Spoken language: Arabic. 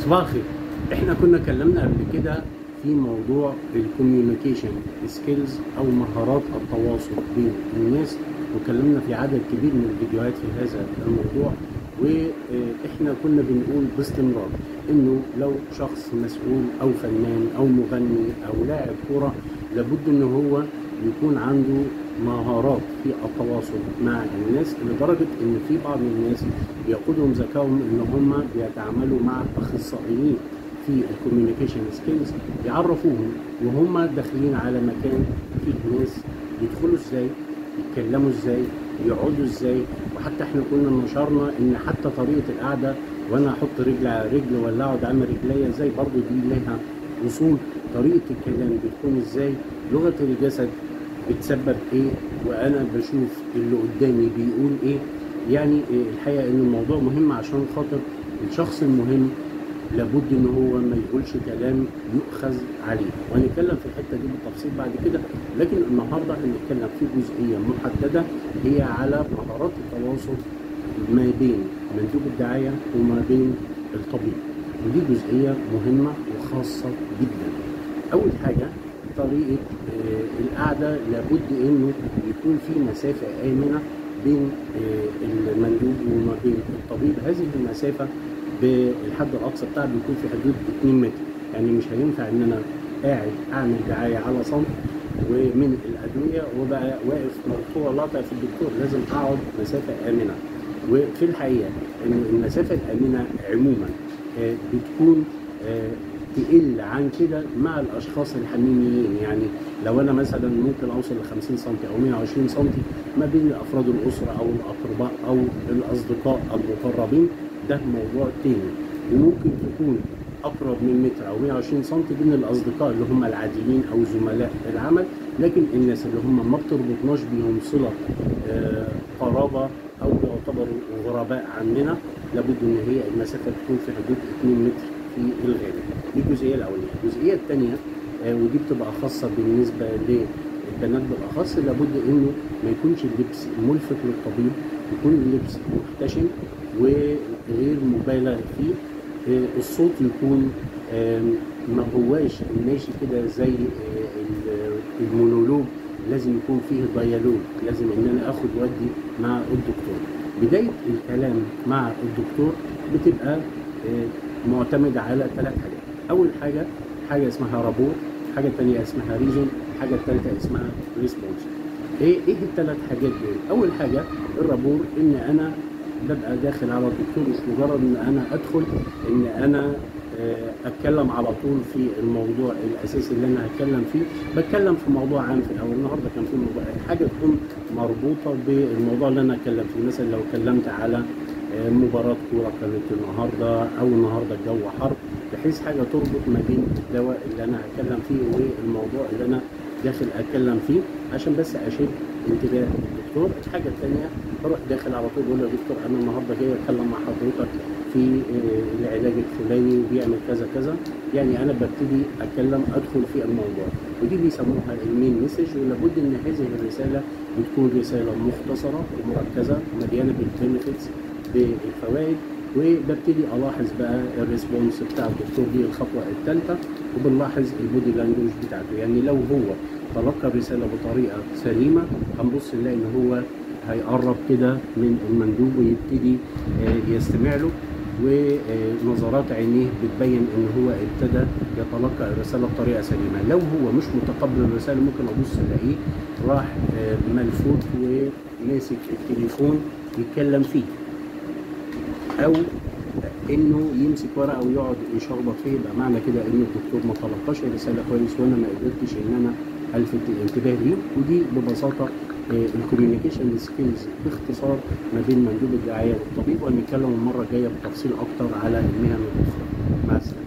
صباح الخير. احنا كنا اتكلمنا قبل كده في موضوع الكوميونيكيشن سكيلز او مهارات التواصل بين الناس، واتكلمنا في عدد كبير من الفيديوهات في هذا الموضوع. واحنا كنا بنقول باستمرار انه لو شخص مسؤول او فنان او مغني او لاعب كرة لابد ان هو يكون عنده مهارات في التواصل مع الناس، لدرجة ان في بعض الناس بيقودهم ذكائهم ان هم بيتعاملوا مع اخصائيين في الكوميونيكيشن سكيلز، يعرفوهم وهم داخلين على مكان فيه ناس يدخلوا ازاي، يتكلموا ازاي، يقعدوا ازاي. وحتى احنا كنا نشرنا ان حتى طريقة القعدة، وانا احط رجل على رجل ولا اقعد اعمل رجليا ازاي، برضو دي لها اصول. طريقة الكلام بتكون ازاي، لغة الجسد بتسبب ايه، وانا بشوف اللي قدامي بيقول ايه. يعني الحقيقة ان الموضوع مهم عشان خاطر الشخص المهم لابد ان هو ما يقولش كلام يؤخذ عليه، وهنتكلم في الحته دي بالتفصيل بعد كده. لكن النهارده هنتكلم في جزئيه محدده هي على مهارات التواصل ما بين مندوب الدعايه وما بين الطبيب، ودي جزئيه مهمه وخاصه جدا. اول حاجه طريقه القعده، لابد انه يكون في مسافه امنه بين المندوب وما بين الطبيب. هذه المسافه بالحد الاقصى بتاعها بيكون في حدود 2 متر، يعني مش هينفع ان انا قاعد اعمل دعايه على صمت ومن الادويه وبقى واقف مرفوع لاطع في الدكتور، لازم اقعد مسافه امنه. وفي الحقيقه ان المسافه الامنه عموما بتكون تقل عن كده مع الاشخاص الحميميين. يعني لو انا مثلا ممكن اوصل ل 50 سم او 120 سم ما بين افراد الاسره او الاقرباء او الاصدقاء المقربين، ده موضوع تاني. وممكن تكون اقرب من متر او 120 سم بين الاصدقاء اللي هم العاديين او زملاء العمل، لكن الناس اللي هم ما بتربطناش بيهم صله قرابه او يعتبروا غرباء عننا، لابد ان هي المسافه تكون في حدود 2 متر في الغالب. دي الجزئيه الاولانيه. الجزئيه الثانيه ودي بتبقى خاصه بالنسبه للبنات بالاخص، لابد انه ما يكونش اللبس ملفت للطبيب، يكون اللبس محتشم وغير مبالغ فيه. الصوت يكون ما هواش ماشي كده زي المونولوج، لازم يكون فيه ديالوج، لازم ان انا اخد ودي مع الدكتور. بدايه الكلام مع الدكتور بتبقى معتمده على 3 حاجات. اول حاجه اسمها رابور، حاجه ثانيه اسمها ريزون، حاجه ثالثه اسمها ريسبونس. ايه ال3 حاجات دول؟ اول حاجه الرابور، ان انا ببقى داخل على الدكتور، مش مجرد ان انا ادخل ان انا اتكلم على طول في الموضوع الاساسي اللي انا هتكلم فيه. بتكلم في موضوع عام في الاول. النهارده كان في موضوع حاجه تكون مربوطه بالموضوع اللي انا هتكلم فيه. مثلا لو اتكلمت على مباراه كوره كانت النهارده، او النهارده الجو حر، بحيث حاجه تربط ما بين الدواء اللي انا هتكلم فيه والموضوع اللي انا داخل اتكلم فيه، عشان بس اشد انتباه الدكتور. الحاجه الثانيه بروح داخل على طول بقول له يا دكتور انا النهارده جاي اتكلم مع حضرتك في العلاج الفلاني وبيعمل كذا كذا. يعني انا ببتدي اتكلم، ادخل في الموضوع، ودي بيسموها المين مسج. ولابد ان هذه الرساله بتكون رساله مختصره ومركزه مليانه بالبنفيتس، بالفوائد. وببتدي الاحظ بقى الريسبونس بتاع الدكتور، دي الخطوه الثالثه. وبنلاحظ البودي لانجوج بتاعته، يعني لو هو تلقى الرساله بطريقه سليمه هنبص نلاقي ان هو هيقرب كده من المندوب ويبتدي يستمع له، ونظرات عينيه بتبين ان هو ابتدى يتلقى الرساله بطريقه سليمه. لو هو مش متقبل الرساله ممكن ابص الاقيه راح ملفوت وماسك التليفون يتكلم فيه، او انه يمسك ورقه ويقعد يشخبط فيه. يبقى معنى كده ان الدكتور ما تلقاش الرساله كويس وانا ما قدرتش ان انا الفت الانتباه ليه. ودي ببساطه الكوميونيكيشن سكيلز باختصار ما بين مندوب الدعايه والطبيب، وهنتكلم المره الجايه بتفصيل اكتر على المهن الاخرى. مع السلامه.